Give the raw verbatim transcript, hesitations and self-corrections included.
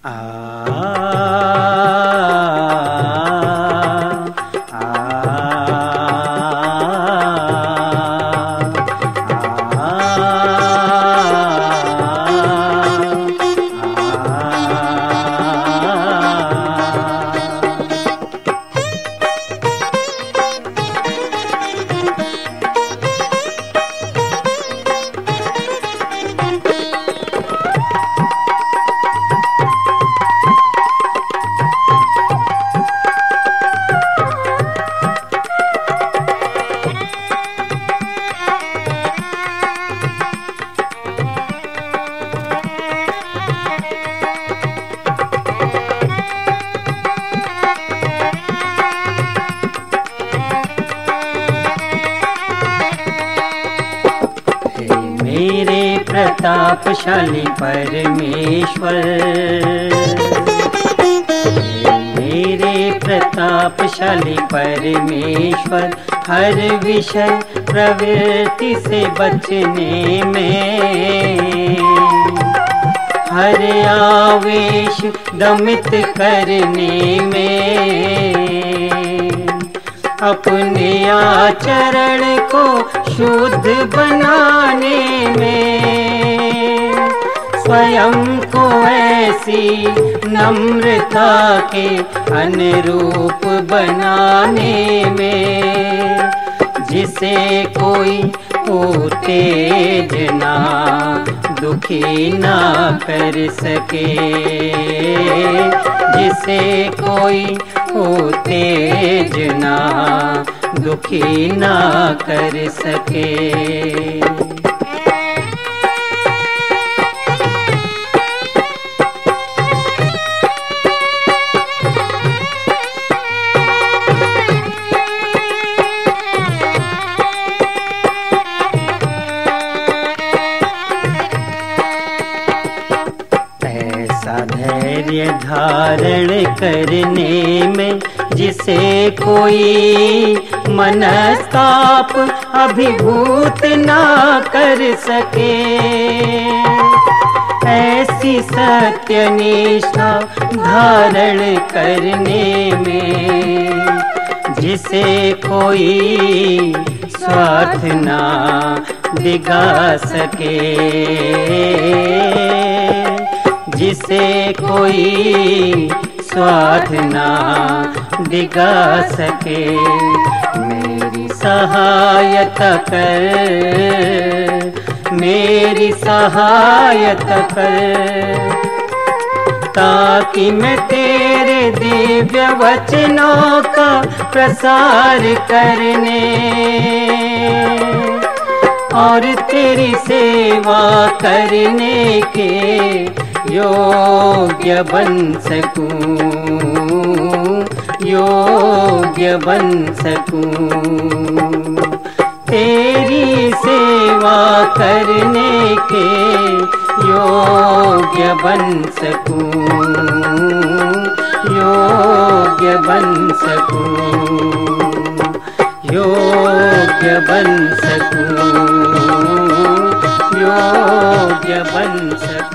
मेरे प्रतापशाली परमेश्वर, मेरे प्रतापशाली परमेश्वर, हर विषय प्रवृत्ति से बचने में, हर आवेश दमित करने में, अपने आचरण को शुद्ध बनाने में, स्वयं को ऐसी नम्रता के अनुरूप बनाने में, जिसे कोई उत्तेजना दुखी ना कर सके, जिसे कोई उत्तेजना दुखी ना कर सके। धैर्य धारण करने में, जिसे कोई मनस्ताप अभिभूत ना कर सके, ऐसी सत्यनिष्ठा धारण करने में, जिसे कोई स्वार्थ ना दिगा सके, जिसे कोई स्वार्थ ना दिगा सके। मेरी सहायता कर, मेरी सहायता कर, ताकि मैं तेरे दिव्य वचनों का प्रसार करने और तेरी सेवा करने के योग्य बन सकूं, योग्य बन सकूं, तेरी सेवा करने के योग्य बन सकूं, योग्य बन सकूं, योग्य बन सकूं, योग्य बन सकूं।